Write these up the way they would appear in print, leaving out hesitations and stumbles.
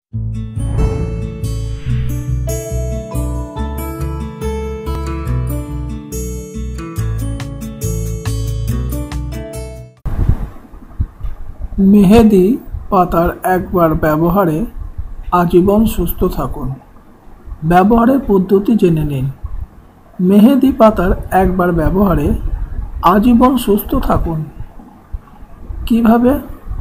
মেহেদি পাতার একবার ব্যবহারে আজীবন সুস্থ থাকুন। ব্যবহারের পদ্ধতি জেনে নিন। মেহেদি পাতার একবার ব্যবহারে আজীবন সুস্থ থাকুন। কিভাবে?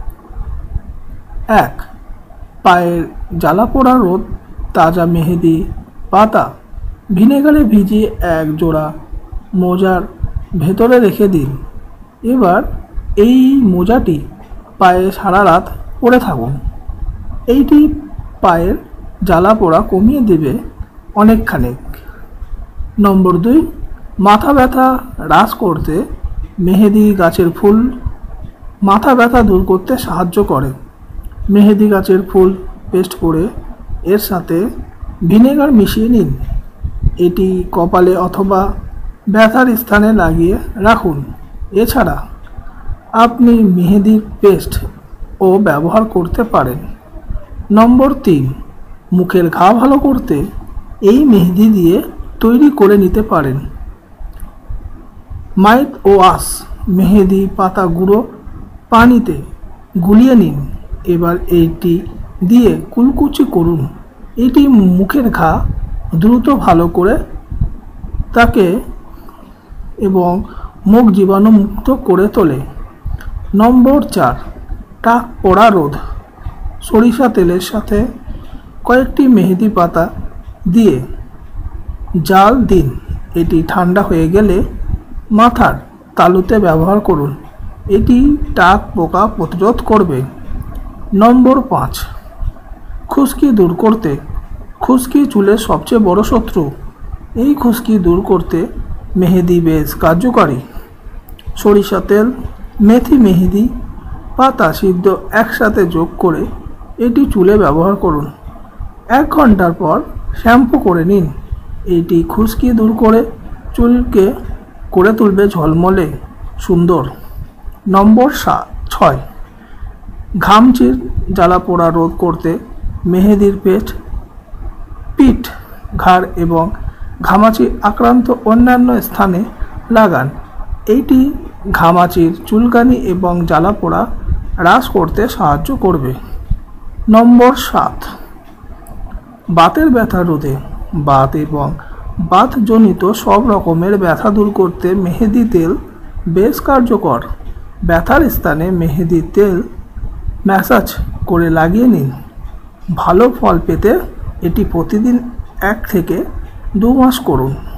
1. পায়ের জ্বালাপোড়া রোধ তাজা মেহেদি পাতা ভিনেগারে ভিজিয়ে এক জোড়া মোজার ভেতরে রেখে দিন। এবার এই মোজাটি পায়ে সারা রাত পরে থাকুন। এইটি পায়ের জ্বালাপোড়া কমিয়ে দেবে অনেকখানিক। নম্বর 2. মাথা ব্যথা হ্রাস করতে মেহেদি গাছের ফুল মাথা ব্যথা দূর করতে সাহায্য করে। মেহেদি গাছের ফুল পেস্ট করে এর সাথে ভিনেগার মিশিয়ে নিন। এটি কপালে অথবা ব্যথার স্থানে লাগিয়ে রাখুন। এছাড়া আপনি মেহেদির পেস্ট ও ব্যবহার করতে পারেন। নম্বর 3. মুখের ঘা ভালো করতে এই মেহেদি দিয়ে তৈরি করে নিতে পারেন। মাইথ ওয়াশ মেহেদি পাতা গুঁড়ো পানিতে গুলিয়ে নিন। এবার এইটি দিয়ে কুলকুচি করুন। এটি মুখের ঘা দ্রুত ভালো করে থাকে এবং মুখ জীবাণুমুক্ত করে তোলে। নম্বর 4. টাক পোড়া রোধ সরিষা তেলের সাথে কয়েকটি মেহেদি পাতা দিয়ে জাল দিন। এটি ঠান্ডা হয়ে গেলে মাথার তালুতে ব্যবহার করুন। এটি টাক পোকা প্রতিরোধ করবে। নম্বর 5. খুশকি দূর করতে খুশকি চুলের সবচেয়ে বড় শত্রু। এই খুশকি দূর করতে মেহেদি বেশ কার্যকারী। সরিষা তেল, মেথি, মেহেদি পাতা সিদ্ধ একসাথে যোগ করে এটি চুলে ব্যবহার করুন। 1 ঘন্টার পর শ্যাম্পু করে নিন। এটি খুশকি দূর করে চুলকে করে তুলবে ঝলমলে সুন্দর। নম্বর 6. ঘামচির জ্বালাপোড়া রোধ করতে মেহেদির পেস্ট পিঠ, ঘাড় এবং ঘামাচি আক্রান্ত অন্যান্য স্থানে লাগান। এইটি ঘামাচির চুলকানি এবং জ্বালাপোড়া হ্রাস করতে সাহায্য করবে। নম্বর 7. বাতের ব্যথা রোধে বাত এবং বাতজনিত সব রকমের ব্যথা দূর করতে মেহেদি তেল বেশ কার্যকর। ব্যথার স্থানে মেহেদি তেল ম্যাসাজ করে লাগিয়ে নিন। ভালো ফল পেতে এটি প্রতিদিন 1 থেকে 2 মাস করুন।